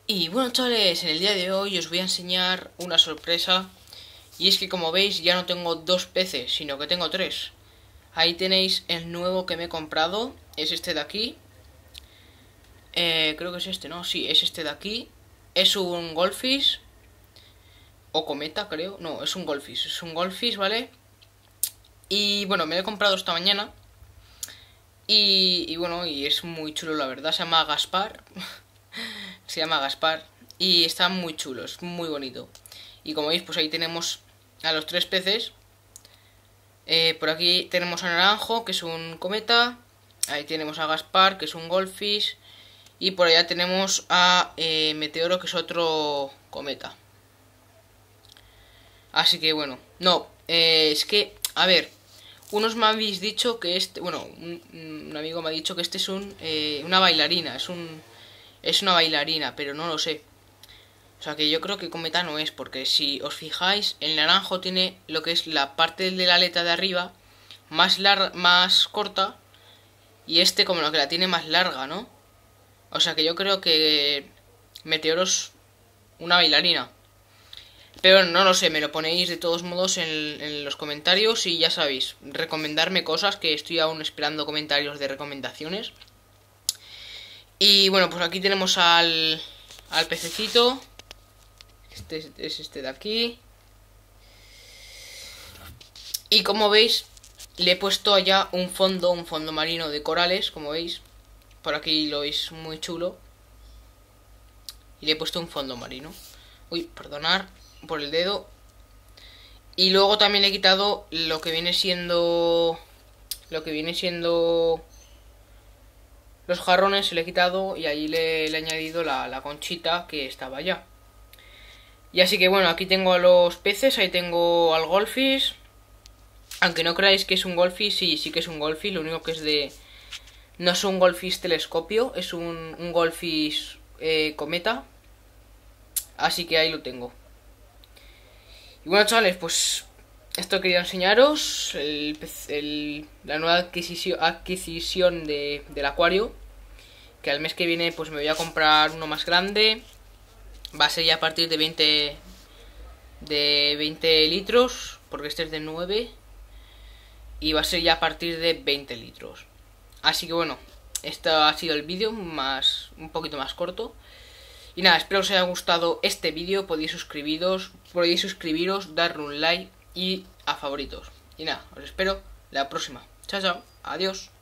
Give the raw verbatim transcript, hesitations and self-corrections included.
Y bueno, chavales, en el día de hoy os voy a enseñar una sorpresa. Y es que, como veis, ya no tengo dos P Cs, sino que tengo tres. Ahí tenéis el nuevo que me he comprado. Es este de aquí. eh, Creo que es este, ¿no? Sí, es este de aquí. Es un Goldfish o Cometa, creo. No, es un Goldfish, es un Goldfish, ¿vale? Y bueno, me lo he comprado esta mañana. Y, y bueno, y es muy chulo, la verdad. Se llama Gaspar. Se llama Gaspar. Y está muy chulo, es muy bonito. Y como veis, pues ahí tenemos a los tres peces. Eh, por aquí tenemos a Naranjo, que es un cometa. Ahí tenemos a Gaspar, que es un Goldfish. Y por allá tenemos a eh, Meteoro, que es otro cometa. Así que bueno, no, eh, es que, a ver, unos me habéis dicho que este, bueno, un, un amigo me ha dicho que este es un, eh, una bailarina, es un, es una bailarina, pero no lo sé. O sea que yo creo que cometa no es, porque si os fijáis, el naranjo tiene lo que es la parte de la aleta de arriba más larga, más corta, y este como lo que la tiene más larga, ¿no? O sea que yo creo que Meteoro es una bailarina. Pero no lo sé, me lo ponéis de todos modos en, en los comentarios y ya sabéis, recomendarme cosas, que estoy aún esperando comentarios de recomendaciones. Y bueno, pues aquí tenemos al, al pececito. Este es este de aquí. Y como veis, le he puesto allá un fondo, un fondo marino de corales, como veis. Por aquí lo veis muy chulo. Y le he puesto un fondo marino. Uy, perdonad por el dedo. Y luego también le he quitado lo que viene siendo... Lo que viene siendo... Los jarrones se le he quitado y ahí le, le he añadido la, la conchita que estaba allá. Y así que bueno, aquí tengo a los peces, ahí tengo al Goldfish. Aunque no creáis que es un Goldfish, sí, sí que es un Goldfish, lo único que es de... No es un Goldfish telescopio, es un, un Goldfish eh, cometa. Así que ahí lo tengo. Y bueno, chavales, pues esto quería enseñaros, el, el, la nueva adquisición, adquisición de, del acuario. Que al mes que viene pues me voy a comprar uno más grande. Va a ser ya a partir de veinte, de veinte litros, porque este es de nueve. Y va a ser ya a partir de veinte litros. Así que bueno, este ha sido el vídeo, más un poquito más corto. Y nada, espero que os haya gustado este vídeo. Podéis suscribiros, podéis suscribiros, darle un like y a favoritos. Y nada, os espero la próxima. Chao, chao, adiós.